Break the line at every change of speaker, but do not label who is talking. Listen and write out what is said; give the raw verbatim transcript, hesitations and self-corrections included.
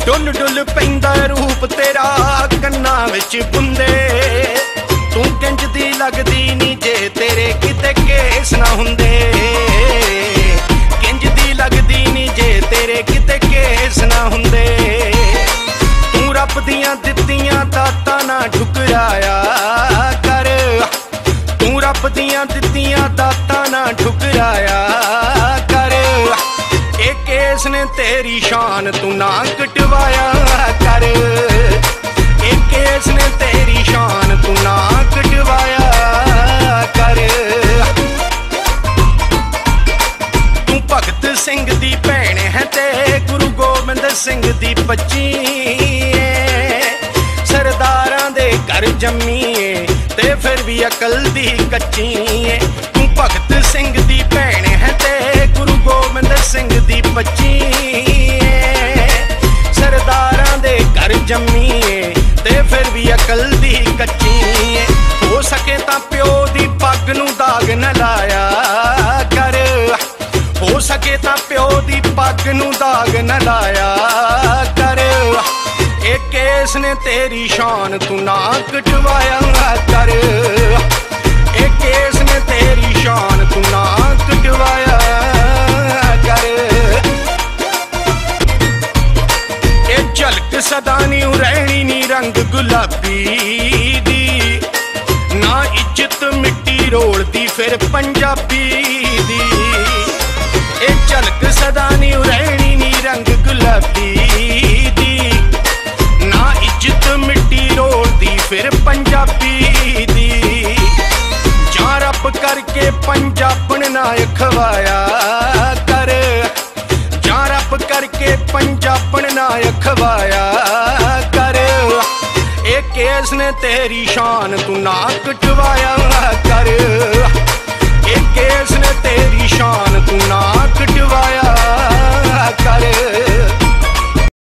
डुल डुल पैंदा रूप तेरा कन्ना विच बुंदे तू किंज दी लगदी नी जे तेरे किते केस ना हुंदे किंज दी लगदी नी जे तेरे किते केस ना हुंदे तू रब दियां दित्तियां दातां ना ठुकराया कर तू रब दियां दित्तियां दातां ना ठुकराया कर ए केस ने तेरी शान तू ना कटवाया कर ए केस ने तेरी शान तू ना कटवाया कर तू भगत सिंह दी भैन है ते गुरु गोबिंद सिंह दी बच्ची सरदारां दे घर जम्मी ते फिर भी अकल दी कच्ची तू भगत सिंह दी भैन है ते गुरु गोबिंद सिंह दी बच्ची सरदारां दे घर जम्मी ते फिर भी अकल दी कच्ची हो सके तां प्यो दी पग नूं दाग न लाया कर हो सके तां प्यो दी पग नूं दाग न लाया कर ए केस ने तेरी शान तू ना कटवाया कर ए केस ने तेरी शान तू ना कटवाया कर ए झलक सदा नी रहनी नी रंग गुलाबी दी ना इज्जत मिट्टी रोलदी फिर पंजाबी दी ए झलक सदा नी रहनी नी रंग गुलाबी दी ना इज्जत मिट्टी रोलदी फिर पंजाबी दी जा रब करके पंजाबन ना खवाया कर जा रब करके पंजाबन ना खवाया कर ए केस ने तेरी शान तू ना कटवाया कर ए केस ने तेरी